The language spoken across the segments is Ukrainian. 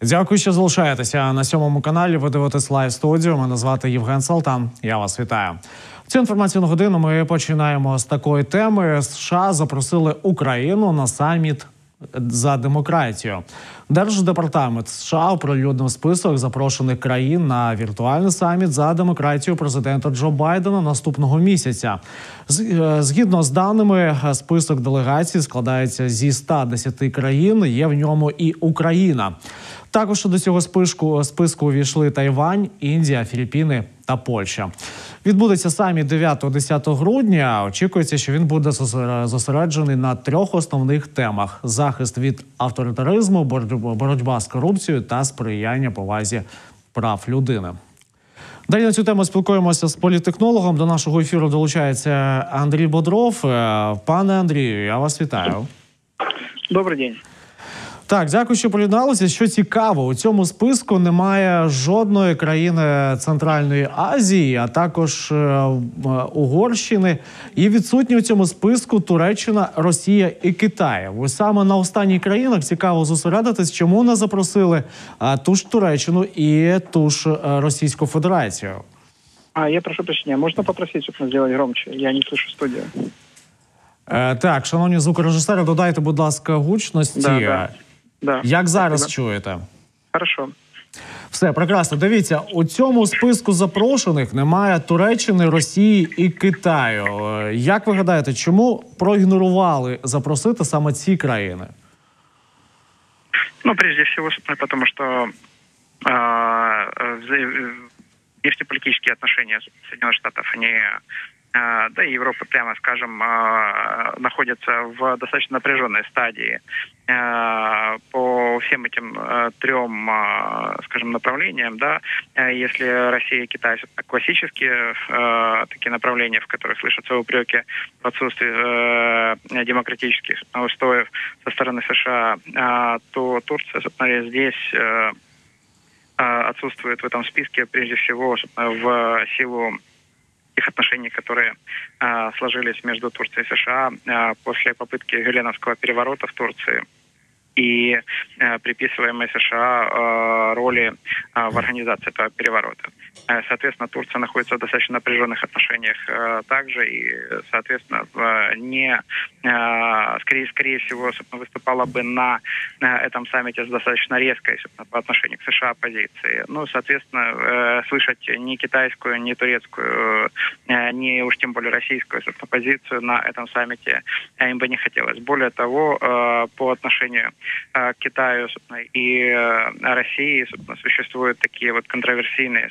Дякую, що залишаєтеся на 7 каналі. Ви дивитесь Live Studio. Мене звати Євген Салтан. Я вас вітаю. Цю інформаційну годину ми починаємо з такої теми. США запросили Україну на саміт за демократію. Держдепартамент США оприлюднив список запрошених країн на віртуальний саміт за демократію президента Джо Байдена наступного місяця. Згідно з даними, список делегацій складається зі 110 країн, є в ньому і Україна. Також до цього списку увійшли Тайвань, Індія, Філіппіни та Польща. Відбудеться саміт 9-10 грудня. Очікується, що він буде зосереджений на 3 основних темах: захист від авторитаризму, боротьба з корупцією та сприяння повазі прав людини. Далі на цю тему спілкуємося з політтехнологом. До нашого ефіру долучається Андрій Бодров. Пане Андрію, я вас вітаю. Добрий день. Так, дякую, що приєдналися. Що цікаво, у цьому списку немає жодної країни Центральної Азії, а також Угорщини. І відсутні у цьому списку Туреччина, Росія і Китай. Ось саме на останніх країнах цікаво зосередитись, чому не запросили ту ж Туреччину і ту ж Російську Федерацію. Я прошу прощения, можно попросить, чтобы сделать громче? Я не слышу студию. Так, шановні звукорежисери, додайте, будь ласка, гучності. Да. Як зараз чуєте? Хорошо. Все, прекрасно. Дивіться, у цьому списку запрошених немає Туреччини, Росії і Китаю. Як ви гадаєте, чому проігнорували запросити саме ці країни? Ну, прежде всего, потому что нефтеполитические отношения Соединенных Штатов, они, да и Европа, прямо скажем, находятся в достаточно напряженной стадии по всем этим 3, скажем, направлениям, да. Если Россия и Китай — классические такие направления, в которых слышатся упреки в отсутствии демократических устоев со стороны США, то Турция, собственно, здесь отсутствует в этом списке, прежде всего, в силу тех отношений, которые сложились между Турцией и США после попытки Гюленовского переворота в Турции и приписываемой США роли в организации этого переворота. Соответственно, Турция находится в достаточно напряженных отношениях также и, соответственно, скорее всего, выступала бы на этом саммите с достаточно резкой по отношению к США позиции. Ну, соответственно, слышать ни китайскую, ни турецкую, ни уж тем более российскую позицию на этом саммите им бы не хотелось. Более того, по отношению к Китаю и России существуют такие вот контроверсийные,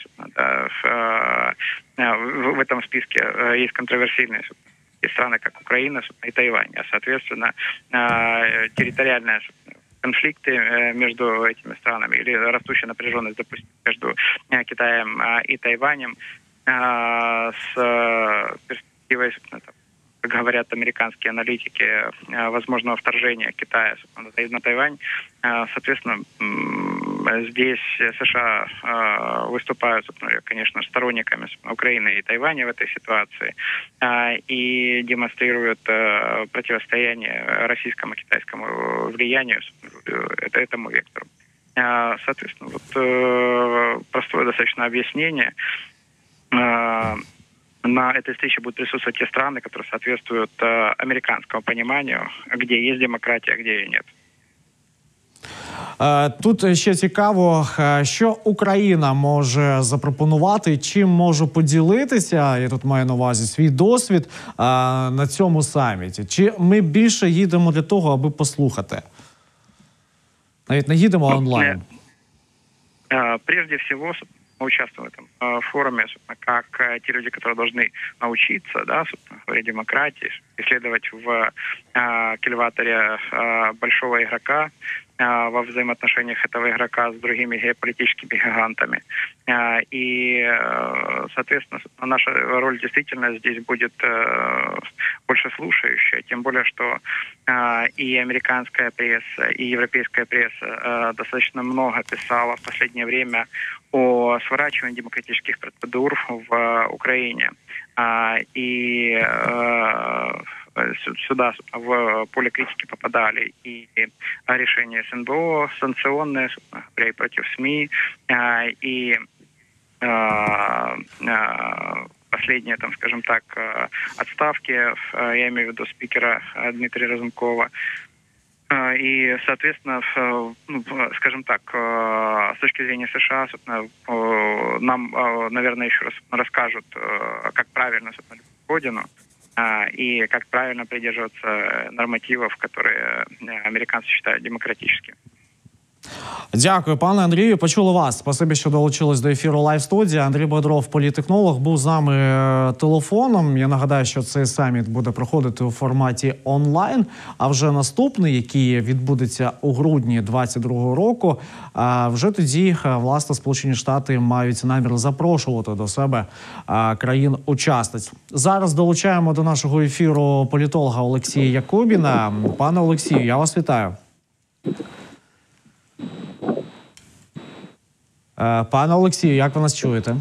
в этом списке есть контроверсийные страны, как Украина и Тайвань, а, соответственно, территориальные конфликты между этими странами или растущая напряженность, допустим, между Китаем и Тайванем с перспективой, как говорят американские аналитики, возможного вторжения Китая на Тайвань. Соответственно, здесь США выступают, конечно, сторонниками Украины и Тайваня в этой ситуации и демонстрируют противостояние российскому и китайскому влиянию этому вектору. Соответственно, вот простое достаточно объяснение. На этой встрече будут присутствовать те страны, которые соответствуют американскому пониманию, где есть демократия, а где ее нет. Тут ще цікаво, що Україна може запропонувати, чим може поділитися, я тут маю на увазі свій досвід на цьому саміті. Чи ми більше їдемо для того, аби послухати? Навіть не їдемо онлайн. Прежде всего, мы участвуем в этом форуме как те люди, которые должны научиться, да, в демократии, исследовать в кильваторе большого игрока, во взаимоотношениях этого игрока с другими геополитическими гигантами. И, соответственно, наша роль действительно здесь будет больше слушающая, тем более, что и американская пресса, и европейская пресса достаточно много писала в последнее время о сворачивании демократических процедур в Украине. И сюда в поле критики попадали и решения СНБО, санкционные, и против СМИ, и последние, там, скажем так, отставки, я имею в виду спикера Дмитрия Разумкова. И, соответственно, ну, скажем так, с точки зрения США, нам, наверное, еще раз расскажут, как правильно любить Родину и как правильно придерживаться нормативов, которые американцы считают демократическими. Дякую, пане Андрію. Почули вас. Спасибі, що долучились до ефіру Лайв-студії. Андрій Бодров, політтехнолог, був з нами телефоном. Я нагадаю, що цей саміт буде проходити у форматі онлайн, а вже наступний, який відбудеться у грудні 2022 року, вже тоді, власне, Сполучені Штати мають намір запрошувати до себе країн-учасниць. Зараз долучаємо до нашого ефіру політолога Олексія Якубіна. Пане Олексію, я вас вітаю. Пане Олексію, як ви нас чуєте?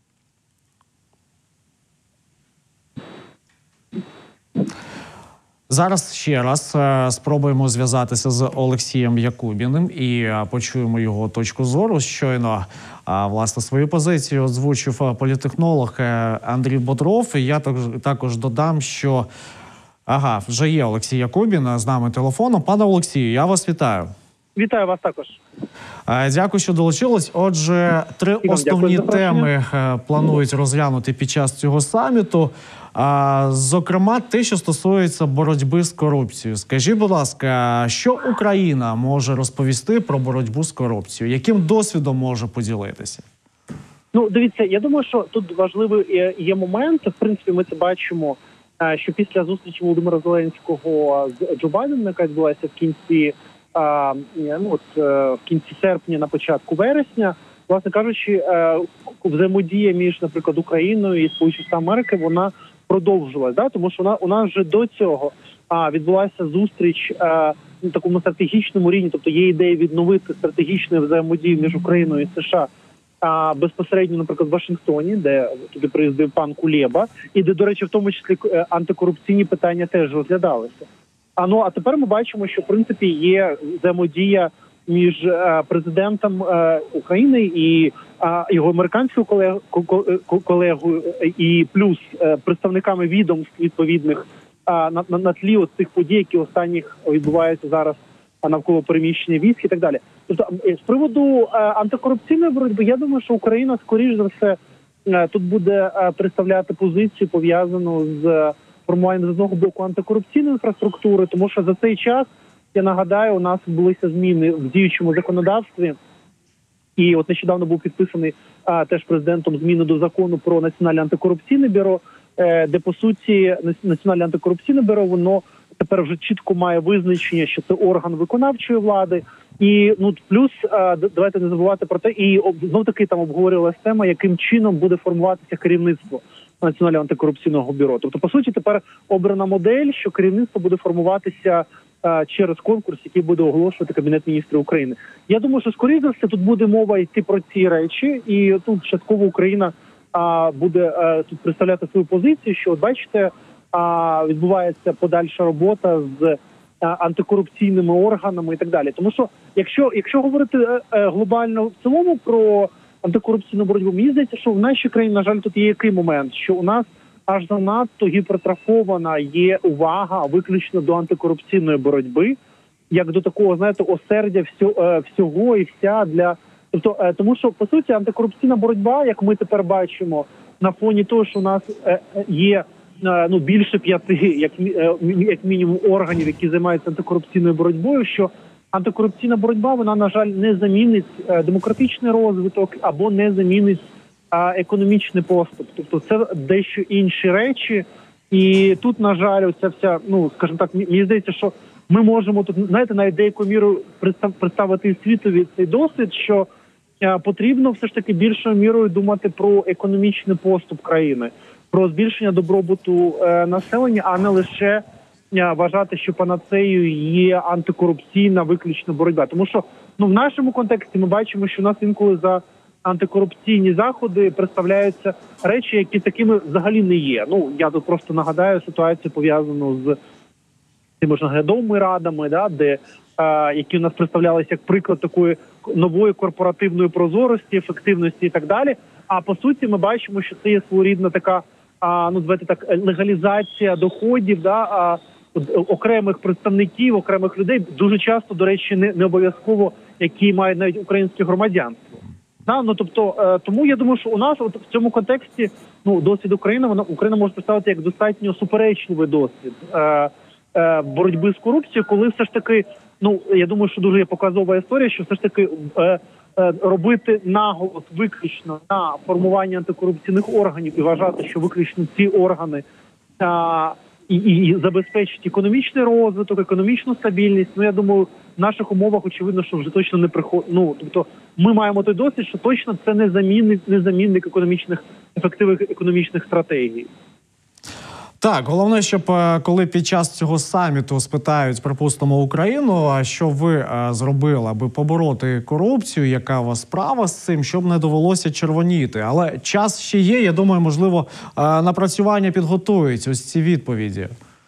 Зараз ще раз спробуємо зв'язатися з Олексієм Якубіним і почуємо його точку зору. Щойно, власне, свою позицію озвучив політтехнолог Андрій Бодров. І я також додам, що вже є Олексій Якубін з нами телефоном. Пане Олексію, я вас вітаю. Вітаю вас також. Дякую, що долучились. Отже, три основні теми планують розглянути під час цього саміту. Зокрема, те, що стосується боротьби з корупцією. Скажіть, будь ласка, що Україна може розповісти про боротьбу з корупцією? Яким досвідом може поділитися? Ну, дивіться, я думаю, що тут важливий є момент. В принципі, ми це бачимо, що після зустрічі Володимира Зеленського з Джо Байденом, яка відбулася в кінці в кінці серпня, на початку вересня, власне кажучи, взаємодія між, наприклад, Україною і Сполученими Штатами Америки, вона продовжилась, тому що у нас вже до цього відбулася зустріч на такому стратегічному рівні, тобто є ідея відновити стратегічну взаємодію між Україною і США безпосередньо, наприклад, в Вашингтоні, де туди приїздив пан Кулеба, і де, до речі, в тому числі антикорупційні питання теж розглядалися. А тепер ми бачимо, що в принципі є взаємодія між президентом України і його американською колегою, і плюс представниками відомств відповідних на тлі цих подій, які останніх відбуваються зараз навколо переміщення військ і так далі. Тобто, з приводу антикорупційної боротьби, я думаю, що Україна, скоріш за все, тут буде представляти позицію, пов'язану з формуванням з одного боку антикорупційної інфраструктури, тому що за цей час, я нагадаю, у нас відбулися зміни в діючому законодавстві, і от нещодавно був підписаний теж президентом зміни до закону про Національне антикорупційне бюро, де, по суті, Національне антикорупційне бюро, воно тепер вже чітко має визначення, що це орган виконавчої влади. І плюс давайте не забувати про те, і знов таки там обговорювалася тема, яким чином буде формуватися керівництво Національного антикорупційного бюро. Тобто, по суті, тепер обрана модель, що керівництво буде формуватися через конкурс, який буде оголошувати Кабінет міністрів України. Я думаю, що, скоріше за все, тут буде мова йти про ці речі, і тут частково Україна буде тут представляти свою позицію, що, бачите, відбувається подальша робота з антикорупційними органами і так далі. Тому що, якщо говорити глобально в цілому про антикорупційну боротьбу, мені здається, що в нашій країні, на жаль, тут є який момент, що у нас аж занадто гіпертрофована є увага виключно до антикорупційної боротьби, як до такого, знаєте, осердя всього і вся для... Тобто, тому що, по суті, антикорупційна боротьба, як ми тепер бачимо, на фоні того, що у нас є більше 5, як мінімум, органів, які займаються антикорупційною боротьбою, що антикорупційна боротьба, вона, на жаль, не замінить демократичний розвиток або не замінить економічний поступ. Тобто це дещо інші речі. І тут, на жаль, оця вся, скажімо так, мені здається, що ми можемо тут, знаєте, навіть деякою мірою представити світові цей досвід, що потрібно все ж таки більшою мірою думати про економічний поступ країни, про збільшення добробуту населення, а не лише вважати, що панацеєю є антикорупційна виключна боротьба. Тому що в нашому контексті ми бачимо, що у нас інколи за антикорупційні заходи представляються речі, які такими взагалі не є. Ну, я тут просто нагадаю ситуацію, пов'язану з тими ж наглядовими радами, да, де які у нас представлялися як приклад такої нової корпоративної прозорості, ефективності і так далі. А по суті, ми бачимо, що це є своєрідна така, ну, давайте так, легалізація доходів, да, окремих представників, окремих людей, дуже часто, до речі, не обов'язково, які мають навіть українське громадянство. Да, ну, тобто, тому я думаю, що у нас от в цьому контексті, ну, досвід України, Україна може представити як достатньо суперечливий досвід боротьби з корупцією, коли все ж таки, ну, я думаю, що дуже є показова історія, що все ж таки робити наголос виключно на формування антикорупційних органів і вважати, що виключно ці органи і забезпечить економічний розвиток, економічну стабільність. Ну, я думаю, в наших умовах очевидно, що вже точно не приходить. Ну, тобто, ми маємо той досвід, що точно це не замінник ефективних економічних стратегій. Так, головне, щоб коли під час цього саміту спитають, припустимо, Україну, а що ви зробили, аби побороти корупцію, яка у вас справа з цим, щоб не довелося червоніти. Але час ще є, я думаю, можливо, напрацювання підготують ось ці відповіді.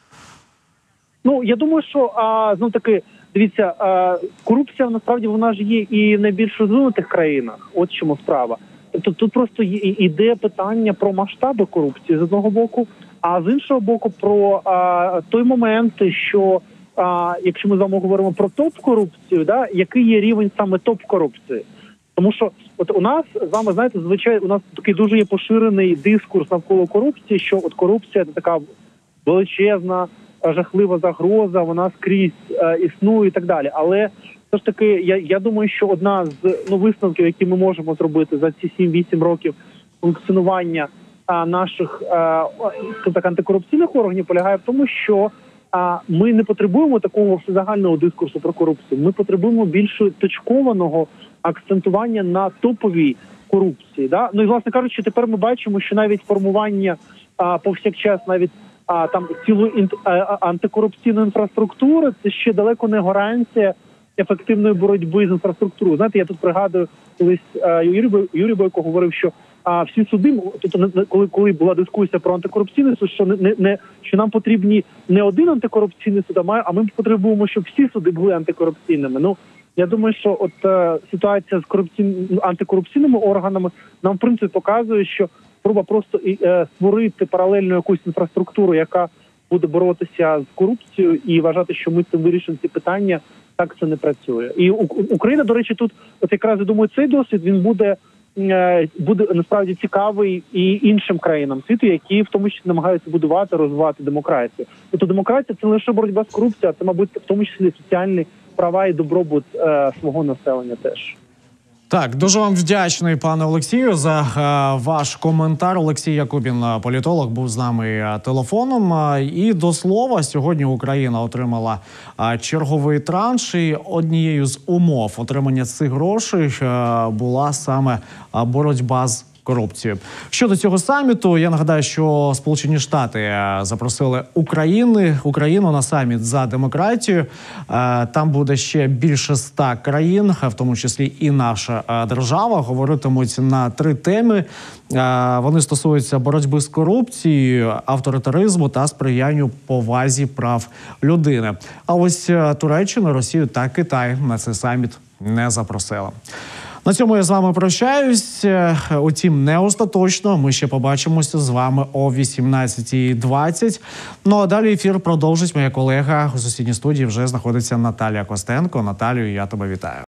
Ну, я думаю, що, знов таки, дивіться, корупція, насправді, вона ж є і в найбільш розвинутих країнах. От чому справа. Тобто тут просто йде питання про масштаби корупції з одного боку, а з іншого боку про той момент, що якщо ми з вами говоримо про топ-корупцію, да, який є рівень саме топ-корупції. Тому що от у нас з вами, знаєте, звичайно, у нас такий дуже є поширений дискурс навколо корупції, що от корупція – це така величезна, жахлива загроза, вона скрізь існує і так далі. Але все ж таки, я думаю, що одна з висновків, які ми можемо зробити за ці 7-8 років функціонування наших так, антикорупційних органів, полягає в тому, що ми не потребуємо такого всезагального дискурсу про корупцію. Ми потребуємо більш точкованого акцентування на топовій корупції. Да? Ну і, власне кажучи, тепер ми бачимо, що навіть формування повсякчас навіть там цілої антикорупційної інфраструктури – це ще далеко не гарантія ефективної боротьби з інфраструктурою. Знаєте, я тут пригадую, колись Юрій Бойко говорив, що всі суди, тобто коли була дискусія про антикорупційний суд, що нам потрібні не один антикорупційний суд, а ми потребуємо, щоб всі суди були антикорупційними. Ну, я думаю, що от ситуація з антикорупційними органами нам, в принципі, показує, що спроба просто створити паралельну якусь інфраструктуру, яка буде боротися з корупцією і вважати, що ми цим вирішимо ці питання, так це не працює. І Україна, до речі, тут, от якраз, я думаю, цей досвід, він буде насправді цікавий і іншим країнам світу, які в тому числі намагаються будувати, розвивати демократію. Тобто демократія – це не лише боротьба з корупцією, а це, мабуть, в тому числі соціальні права і добробут свого населення теж. Так, дуже вам вдячний, пане Олексію, за ваш коментар. Олексій Якубін, політолог, був з нами телефоном. І до слова, сьогодні Україна отримала черговий транш, і однією з умов отримання цих грошей була саме боротьба з корупцією. Щодо цього саміту, я нагадаю, що Сполучені Штати запросили Україну на саміт за демократію. Там буде ще більше 100 країн, в тому числі і наша держава. Говоритимуть на 3 теми. Вони стосуються боротьби з корупцією, авторитаризму та сприянню повазі прав людини. А ось Туреччину, Росію та Китай на цей саміт не запросили. На цьому я з вами прощаюсь. Утім, не остаточно. Ми ще побачимося з вами о 18:20. Ну а далі ефір продовжить моя колега. У сусідній студії вже знаходиться Наталія Костенко. Наталію, я тебе вітаю.